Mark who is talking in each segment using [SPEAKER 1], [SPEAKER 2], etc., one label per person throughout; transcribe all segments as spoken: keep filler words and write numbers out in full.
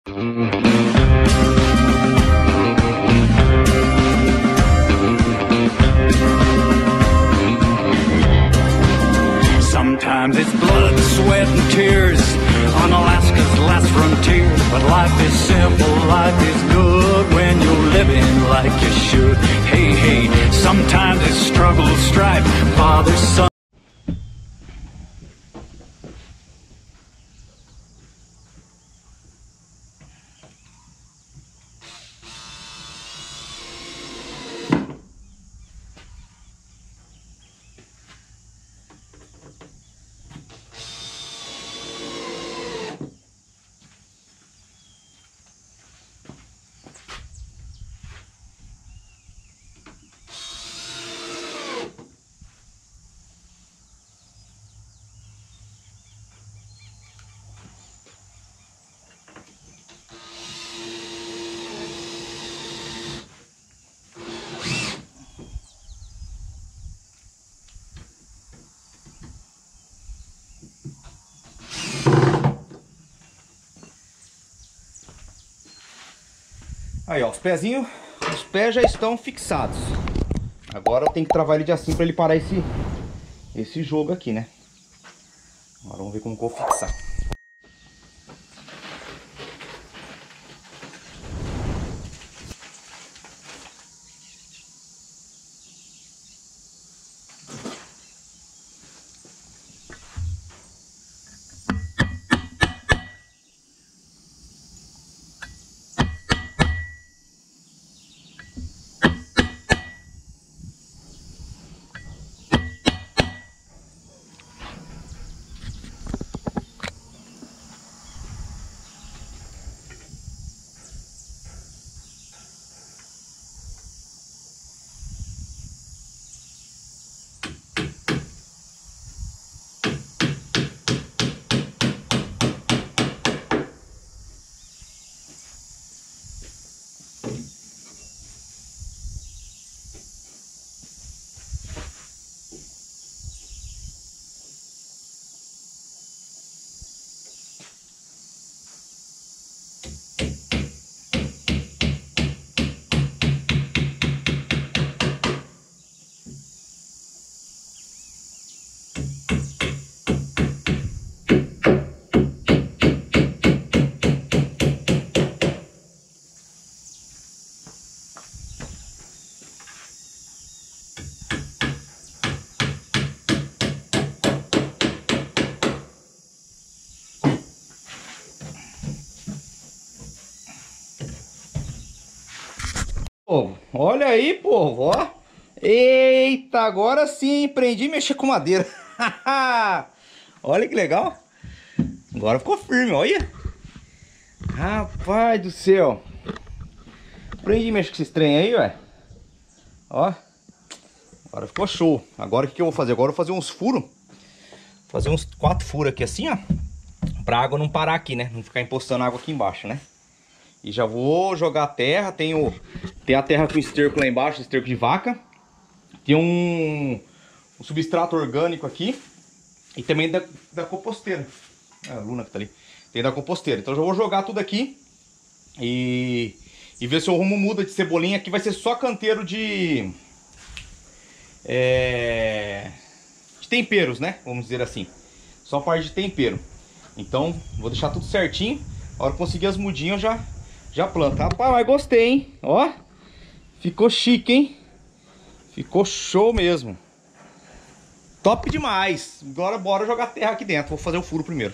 [SPEAKER 1] Sometimes it's blood, sweat and tears on Alaska's last frontier. But life is simple, life is good when you're living like you should. Hey, hey, sometimes it's struggle, strife, father, son.
[SPEAKER 2] Aí, ó, os pezinhos, os pés já estão fixados. Agora eu tenho que travar ele de assim para ele parar esse, esse jogo aqui, né? Agora vamos ver como que eu vou fixar. Povo, olha aí, povo, ó. Eita, agora sim, aprendi a mexer com madeira. Olha que legal. Agora ficou firme, olha. Rapaz do céu. Aprendi a mexer com esse trem aí, ué. Ó. Agora ficou show. Agora o que, que eu vou fazer? Agora eu vou fazer uns furos. Fazer uns quatro furos aqui assim, ó. Pra água não parar aqui, né? Não ficar empostando água aqui embaixo, né? E já vou jogar a terra. Tem, o, tem a terra com esterco lá embaixo, esterco de vaca. Tem um, um substrato orgânico aqui. E também da, da composteira. É a Luna que tá ali. Tem da composteira. Então já vou jogar tudo aqui. E, e ver se o rumo muda de cebolinha. Aqui vai ser só canteiro de... É, de temperos, né? Vamos dizer assim. Só parte de tempero. Então vou deixar tudo certinho. A hora que conseguir as mudinhas eu já... Já planta. Rapaz, mas gostei, hein? Ó. Ficou chique, hein? Ficou show mesmo. Top demais. Agora bora jogar terra aqui dentro. Vou fazer o furo primeiro.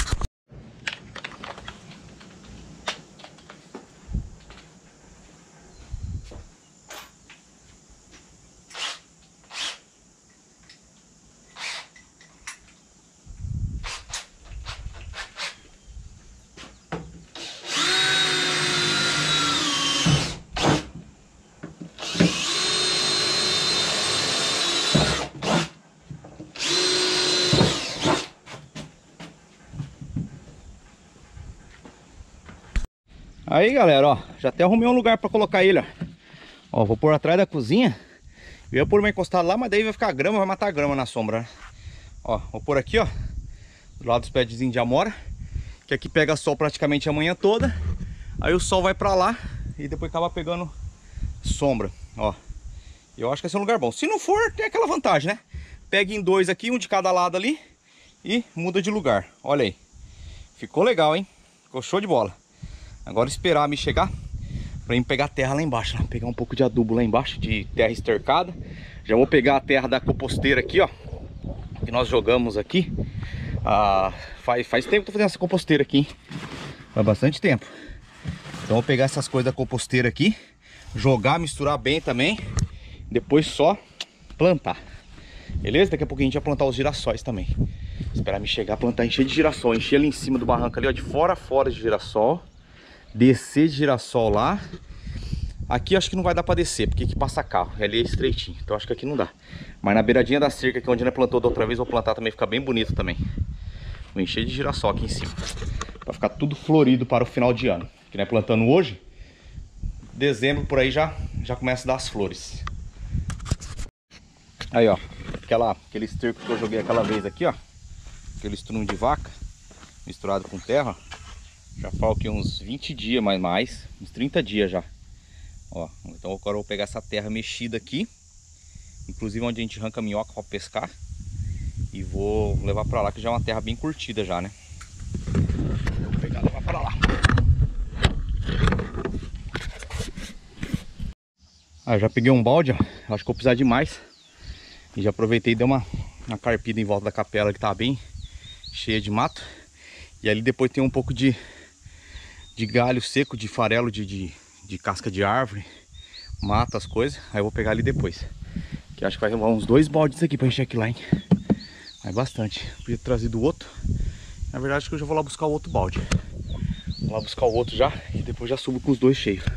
[SPEAKER 2] Aí, galera, ó, já até arrumei um lugar pra colocar ele, ó. Ó, vou pôr atrás da cozinha. Eu ia pôr uma encostada lá, mas daí vai ficar grama, vai matar a grama na sombra, né? Ó, vou pôr aqui, ó, do lado dos pés de amora, que aqui pega sol praticamente a manhã toda. Aí o sol vai pra lá e depois acaba pegando sombra, ó. Eu acho que esse é um lugar bom. Se não for, tem aquela vantagem, né? Pega em dois aqui, um de cada lado ali e muda de lugar. Olha aí. Ficou legal, hein? Ficou show de bola. Agora esperar me chegar pra ir pegar terra lá embaixo, né? Pegar um pouco de adubo lá embaixo, de terra estercada. Já vou pegar a terra da composteira aqui, ó, que nós jogamos aqui. Ah, faz, faz tempo que eu tô fazendo essa composteira aqui, hein? Faz bastante tempo. Então vou pegar essas coisas da composteira aqui, jogar, misturar bem também, depois só plantar. Beleza? Daqui a pouco a gente vai plantar os girassóis também. Esperar me chegar, plantar, encher de girassol, encher ali em cima do barranco ali, ó, de fora a fora de girassol. Descer de girassol lá. Aqui acho que não vai dar pra descer, porque aqui passa carro, ali é estreitinho, então acho que aqui não dá. Mas na beiradinha da cerca, que é onde a gente plantou da outra vez, vou plantar também, fica bem bonito também. Vou encher de girassol aqui em cima, pra ficar tudo florido para o final de ano. Que nós plantando hoje, dezembro por aí já, já começa a dar as flores. Aí ó, aquela, aquele esterco que eu joguei aquela vez aqui ó, aquele estrume de vaca, misturado com terra, já falta uns vinte dias, mais, mais uns trinta dias já. Ó, então agora eu vou pegar essa terra mexida aqui, inclusive onde a gente arranca minhoca para pescar, e vou levar para lá, que já é uma terra bem curtida já, né? Vou pegar e levar para lá. Ah, já peguei um balde, ó. Acho que vou precisar de mais. E já aproveitei e dei uma, uma carpida em volta da capela, que tá bem cheia de mato. E ali depois tem um pouco de, de galho seco, de farelo de... de de casca de árvore, mata as coisas. Aí eu vou pegar ali depois, que acho que vai levar uns dois baldes aqui pra encher aqui lá, hein? Vai bastante. Podia ter trazido o outro. Na verdade acho que eu já vou lá buscar o outro balde. Vou lá buscar o outro já e depois já subo com os dois cheios.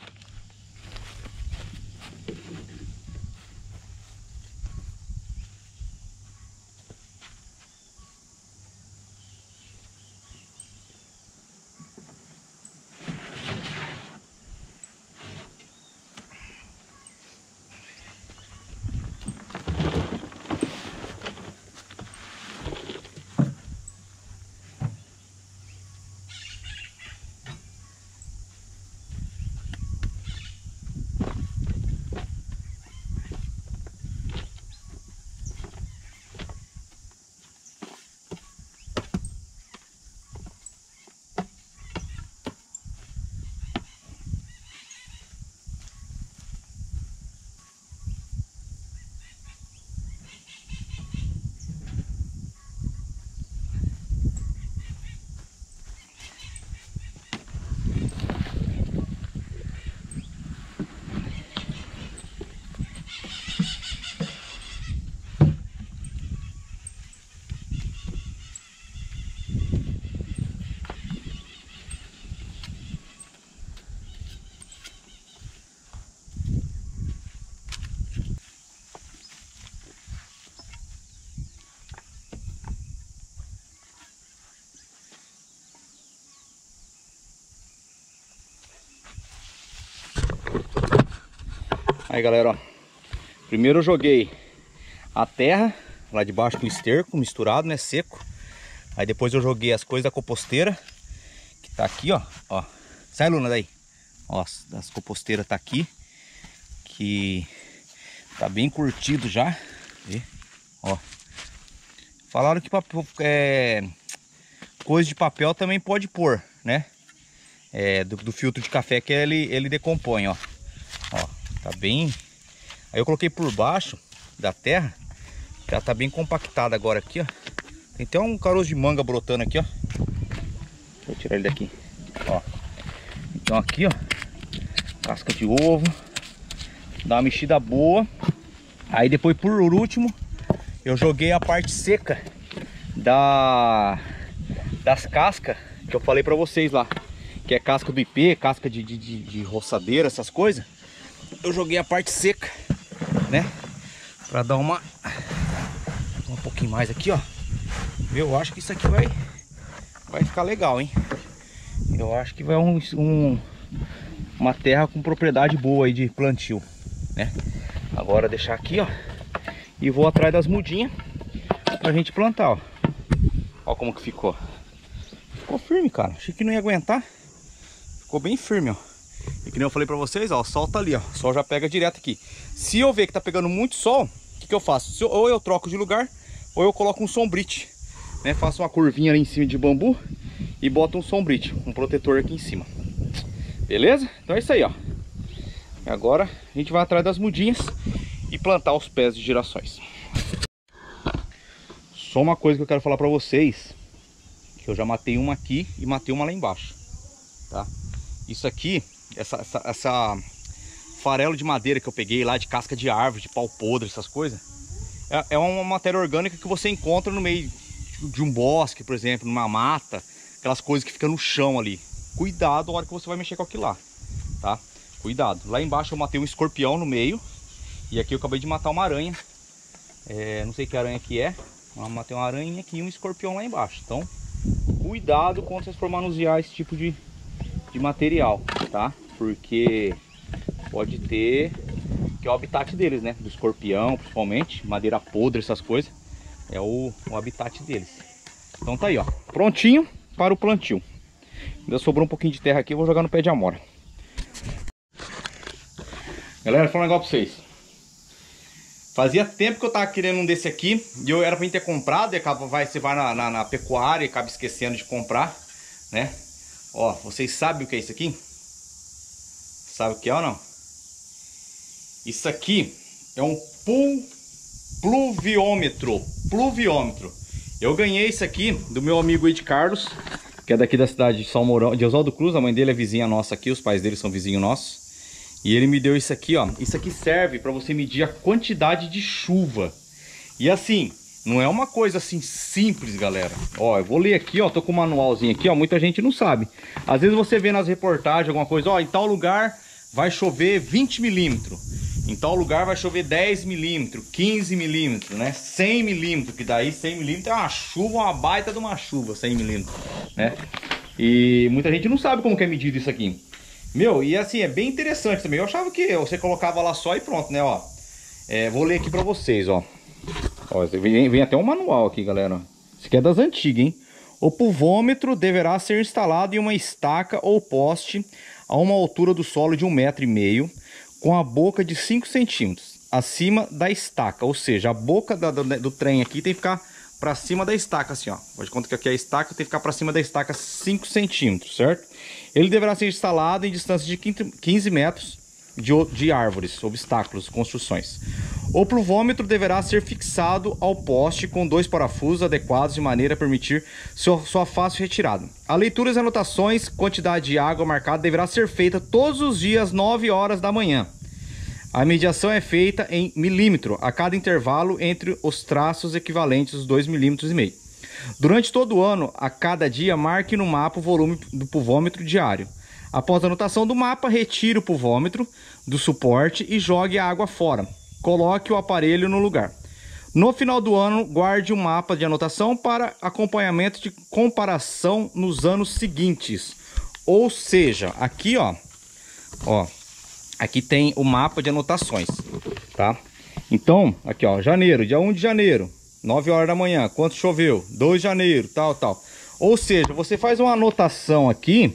[SPEAKER 2] Aí galera, ó, primeiro eu joguei a terra lá de baixo com esterco misturado, né, seco. Aí depois eu joguei as coisas da composteira, que tá aqui, ó, ó. Sai, Luna, daí. Ó, as composteiras tá aqui, que tá bem curtido já. E, ó, falaram que é, coisa de papel também pode pôr, né? É, do, do filtro de café que ele, ele decompõe, ó. Ó, tá bem... Aí eu coloquei por baixo da terra, já tá bem compactada agora aqui, ó. Tem até um caroço de manga brotando aqui, ó. Deixa eu tirar ele daqui, ó. Então aqui, ó, casca de ovo, dá uma mexida boa. Aí depois, por último, eu joguei a parte seca da das cascas que eu falei pra vocês lá, que é casca do ipê, casca de, de, de, de roçadeira, essas coisas. Eu joguei a parte seca, né, pra dar uma um pouquinho mais aqui, ó. Eu acho que isso aqui vai vai ficar legal, hein. Eu acho que vai um, um uma terra com propriedade boa aí de plantio, né. Agora deixar aqui, ó, e vou atrás das mudinhas pra gente plantar, ó. Ó como que ficou. Ficou firme, cara. Achei que não ia aguentar. ficou bem firme, ó. E que nem eu falei pra vocês, ó, o sol tá ali, ó. O sol já pega direto aqui. Se eu ver que tá pegando muito sol, o que que eu faço? Se eu, ou eu troco de lugar, ou eu coloco um sombrite, né? Faço uma curvinha ali em cima de bambu e boto um sombrite, um protetor aqui em cima. Beleza? Então é isso aí, ó. Agora a gente vai atrás das mudinhas e plantar os pés de girassóis. Só uma coisa que eu quero falar pra vocês, que eu já matei uma aqui e matei uma lá embaixo, tá? Isso aqui, essa, essa, essa farelo de madeira que eu peguei lá, de casca de árvore, de pau podre, essas coisas, é, é uma matéria orgânica que você encontra no meio de um bosque, por exemplo, numa mata, aquelas coisas que ficam no chão ali. Cuidado na hora que você vai mexer com aquilo lá, tá? Cuidado. Lá embaixo eu matei um escorpião no meio, e aqui eu acabei de matar uma aranha. É, não sei que aranha que é. Eu matei uma aranha aqui e um escorpião lá embaixo. Então, cuidado quando vocês for manusear esse tipo de, de material, tá? Porque pode ter, que é o habitat deles, né? Do escorpião, principalmente, madeira podre, essas coisas. É o, o habitat deles. Então tá aí, ó. Prontinho para o plantio. Ainda sobrou um pouquinho de terra aqui, eu vou jogar no pé de amora. Galera, vou falar um negócio pra vocês. Fazia tempo que eu tava querendo um desse aqui, e eu era pra mim ter comprado, e acaba, vai, você vai na, na, na pecuária e acaba esquecendo de comprar, né? Ó, vocês sabem o que é isso aqui? Sabe o que é ou não? Isso aqui é um pul, pluviômetro, pluviômetro. Eu ganhei isso aqui do meu amigo Ed Carlos, que é daqui da cidade de São Mourão, de Oswaldo Cruz. A mãe dele é vizinha nossa aqui, os pais dele são vizinhos nossos. E ele me deu isso aqui, ó. Isso aqui serve para você medir a quantidade de chuva. E assim, não é uma coisa assim simples, galera. Ó, eu vou ler aqui, ó. Tô com o manualzinho aqui, ó. Muita gente não sabe. Às vezes você vê nas reportagens alguma coisa, ó, em tal lugar vai chover vinte milímetros. Em tal lugar vai chover dez milímetros, quinze milímetros, né? cem milímetros, que daí cem milímetros é uma chuva, uma baita de uma chuva, cem milímetros, né? E muita gente não sabe como que é medido isso aqui. Meu, e assim, é bem interessante também. Eu achava que você colocava lá só e pronto, né, ó. É, vou ler aqui pra vocês, ó. Ó, vem, vem até um manual aqui, galera. Isso aqui é das antigas, hein? O pulvômetro deverá ser instalado em uma estaca ou poste a uma altura do solo de um metro e meio, com a boca de cinco centímetros acima da estaca. Ou seja, a boca da, do, do trem aqui tem que ficar pra cima da estaca, assim, ó. Faz de conta que aqui é a estaca, tem que ficar pra cima da estaca cinco centímetros, certo? Ele deverá ser instalado em distância de quinze metros de, de árvores, obstáculos, construções. O pluvômetro deverá ser fixado ao poste com dois parafusos adequados de maneira a permitir sua, sua fácil retirada. A leitura e anotações, quantidade de água marcada deverá ser feita todos os dias, nove horas da manhã. A medição é feita em milímetro a cada intervalo entre os traços equivalentes aos dois milímetros e meio. Durante todo o ano, a cada dia, marque no mapa o volume do pulvômetro diário. Após a anotação do mapa, retire o pulvômetro do suporte e jogue a água fora. Coloque o aparelho no lugar. No final do ano, guarde um mapa de anotação para acompanhamento de comparação nos anos seguintes. Ou seja, aqui, ó, ó, aqui tem o mapa de anotações, tá? Então, aqui, ó, janeiro, dia um de janeiro. nove horas da manhã, quanto choveu? dois de janeiro, tal, tal. Ou seja, você faz uma anotação aqui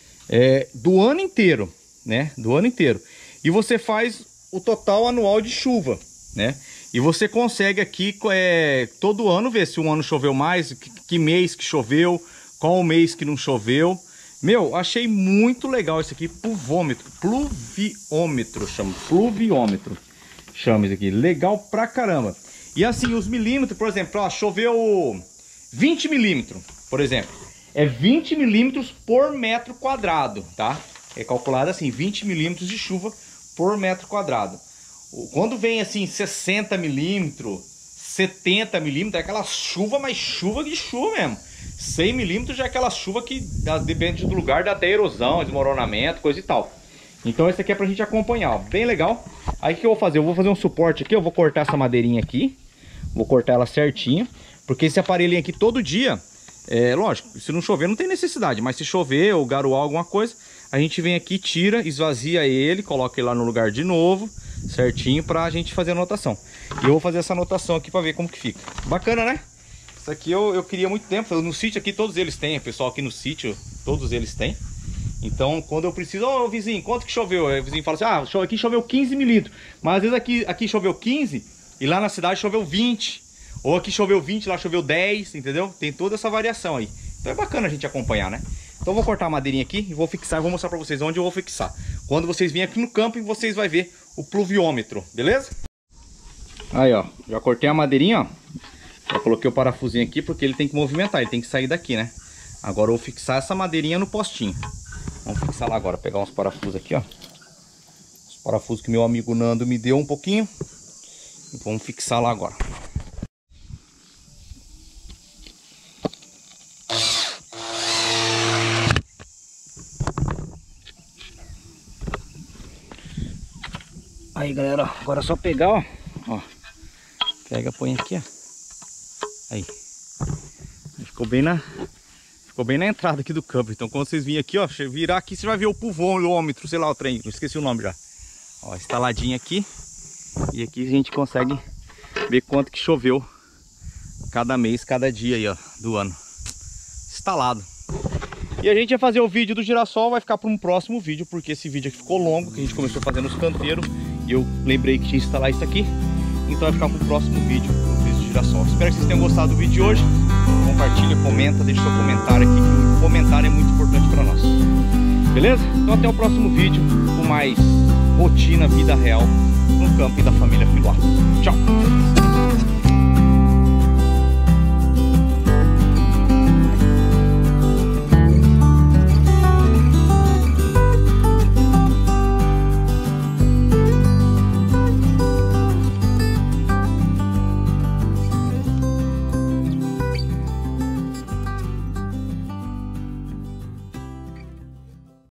[SPEAKER 2] é, do ano inteiro, né? Do ano inteiro. E você faz o total anual de chuva, né? E você consegue aqui é, todo ano ver se um ano choveu mais, que, que mês que choveu, qual o mês que não choveu. Meu, achei muito legal isso aqui, pluvômetro, pluviômetro, chama, pluviômetro, chama isso aqui, legal pra caramba. E assim, os milímetros, por exemplo, ó, choveu vinte milímetros, por exemplo. É vinte milímetros por metro quadrado, tá? É calculado assim, vinte milímetros de chuva por metro quadrado. Quando vem assim, sessenta milímetros, setenta milímetros, é aquela chuva, mas chuva de chuva mesmo. cem milímetros já é aquela chuva que, depende do lugar, dá até erosão, desmoronamento, coisa e tal. Então esse aqui é pra gente acompanhar, ó, bem legal. Aí o que eu vou fazer? Eu vou fazer um suporte aqui, eu vou cortar essa madeirinha aqui. Vou cortar ela certinho, porque esse aparelhinho aqui todo dia, é lógico, se não chover não tem necessidade, mas se chover ou garoar alguma coisa, a gente vem aqui, tira, esvazia ele, coloca ele lá no lugar de novo, certinho, pra gente fazer a anotação. E eu vou fazer essa anotação aqui pra ver como que fica. Bacana, né? Isso aqui eu, eu queria há muito tempo, no sítio aqui todos eles têm, o pessoal aqui no sítio, todos eles têm. Então, quando eu preciso, ô oh, vizinho, quanto que choveu? Aí o vizinho fala assim, ah, aqui choveu quinze milímetros. Mas às vezes aqui, aqui choveu quinze e lá na cidade choveu vinte. Ou aqui choveu vinte, lá choveu dez, entendeu? Tem toda essa variação aí. Então é bacana a gente acompanhar, né? Então eu vou cortar a madeirinha aqui e vou fixar, vou mostrar pra vocês onde eu vou fixar. Quando vocês virem aqui no campo, vocês vão ver o pluviômetro, beleza? Aí, ó, já cortei a madeirinha, ó. Já coloquei o parafusinho aqui porque ele tem que movimentar, ele tem que sair daqui, né? Agora eu vou fixar essa madeirinha no postinho. Vamos fixar lá agora, pegar uns parafusos aqui, ó. Os parafusos que meu amigo Nando me deu um pouquinho. E vamos fixar lá agora. Aí, galera, ó, agora é só pegar, ó. Ó. Pega, põe aqui, ó. Aí. Ficou bem na... Ficou bem na entrada aqui do campo. Então quando vocês virem aqui, ó, virar aqui, você vai ver o pulvômetro, sei lá, o trem. Eu esqueci o nome já. Ó, instaladinho aqui. E aqui a gente consegue ver quanto que choveu cada mês, cada dia aí, ó, do ano. Instalado. E a gente vai fazer o vídeo do girassol, vai ficar para um próximo vídeo, porque esse vídeo aqui ficou longo, que a gente começou fazendo os canteiros. E eu lembrei que tinha que instalar isso aqui. Então vai ficar para o próximo vídeo, o vídeo do girassol. Espero que vocês tenham gostado do vídeo de hoje. Compartilha, comenta, deixa seu comentário aqui, que o comentário é muito importante para nós. Beleza? Então até o próximo vídeo com mais rotina, vida real no campo e da família Filoá. Tchau!